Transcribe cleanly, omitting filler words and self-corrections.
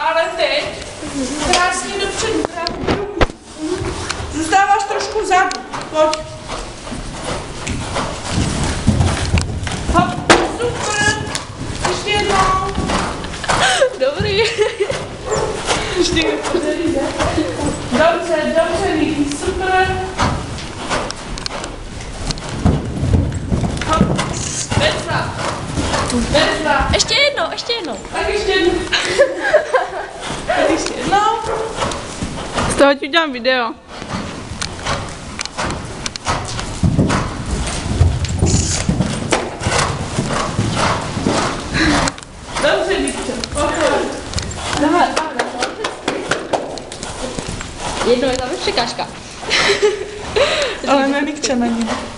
Ale teď krásně dopředu, krásně ruku. Zůstáváš trošku vzadu. Pojď. Hop, super. Ještě jednou. Dobrý. Ještě jednou. Dobře, Niki, super. Hop, bezva. Ještě jednou. Tak ještě jednou. Tak ještě jednou. Z toho ti udělám video. Dobře, Nikčo, pojď. Dáme. Jednou je tam překážka. Ale ne Nikča na ní.